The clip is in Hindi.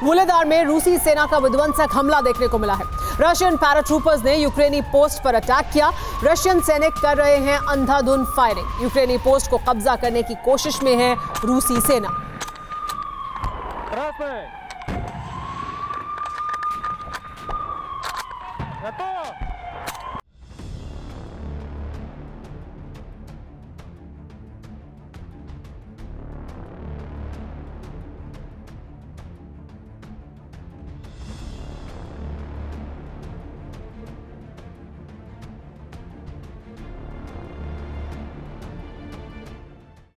वुलेदार में रूसी सेना का विध्वंसक हमला देखने को मिला है। रशियन पैराट्रूपर्स ने यूक्रेनी पोस्ट पर अटैक किया। रशियन सैनिक कर रहे हैं अंधाधुंध फायरिंग। यूक्रेनी पोस्ट को कब्जा करने की कोशिश में है रूसी सेना।